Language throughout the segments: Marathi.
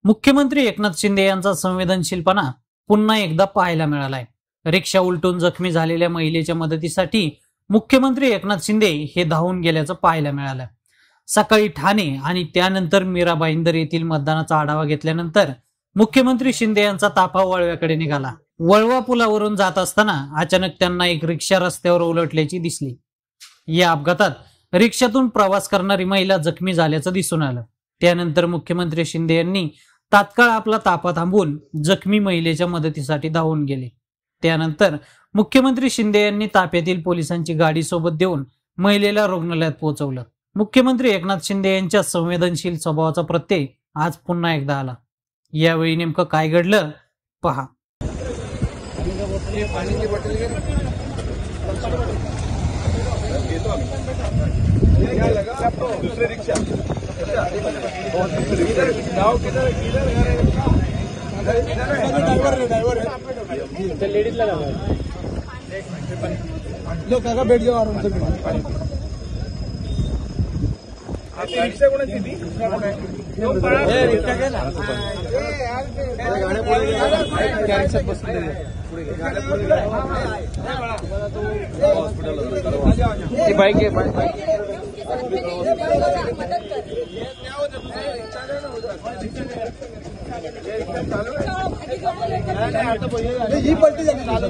मुख्यमंत्री एकनाथ शिंदे यांचा संवेदनशीलपणा पुन्हा एकदा पाहायला मिळालाय। रिक्षा उलटून जखमी झालेल्या महिलेच्या मदतीसाठी मुख्यमंत्री एकनाथ शिंदे हे धावून गेल्याचं पाहायला मिळालं। सकाळी ठाणे आणि त्यानंतर मीरा भाईंदर येथील मतदानाचा आढावा घेतल्यानंतर मुख्यमंत्री शिंदे यांचा ताफा वळव्याकडे निघाला। वळवा पुलावरून जात असताना अचानक त्यांना एक रिक्षा रस्त्यावर उलटल्याची दिसली। या अपघातात रिक्षातून प्रवास करणारी महिला जखमी झाल्याचं दिसून आलं। त्यानंतर मुख्यमंत्री शिंदे यांनी तात्काळ आपला ताफा थांबवून जखमी महिलेच्या मदतीसाठी धावून गेले। त्यानंतर मुख्यमंत्री शिंदे यांनी ताफ्यातील पोलिसांची गाडी सोबत देऊन महिलेला रुग्णालयात पोहोचवलं। मुख्यमंत्री एकनाथ शिंदे यांच्या संवेदनशील स्वभावाचा प्रत्यय आज पुन्हा एकदा आला। यावेळी नेमकं काय घडलं पहा। लेडीज लगा लो काका बैठ जाओ आराम से। रिक्षा कोणाची ती रिक्षा घे ना गाड्या पुढे रिक्षा बसले पुढे बाईक आहे बाईक ही पलटी झाली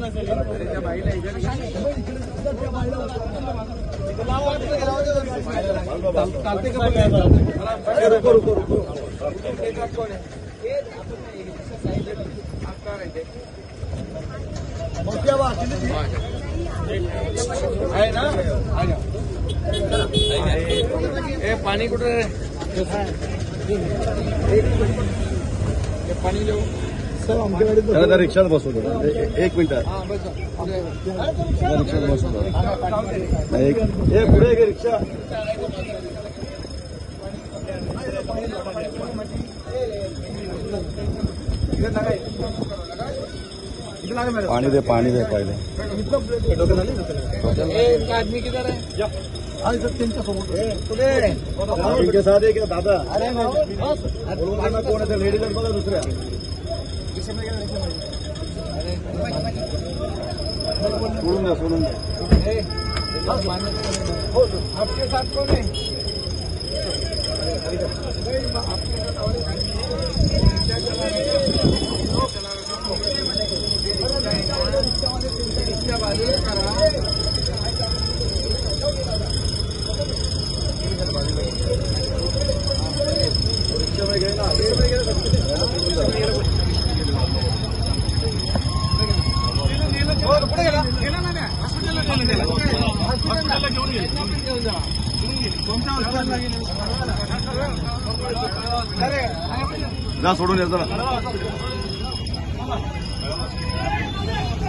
चालते का रुको रुको रुको आहे ना पाणी कुठे पाणी देऊ सर रिक्षात बसवतो एक मिनिट रिक्षात बसवतो पुढे रिक्षा पानी दे पहले आदमी किधर है इनके साथ है क्या दादा कौन है लेडीज बघा दुसऱ्या सोडून आपके साथ कौन है जा सोडून येतो ना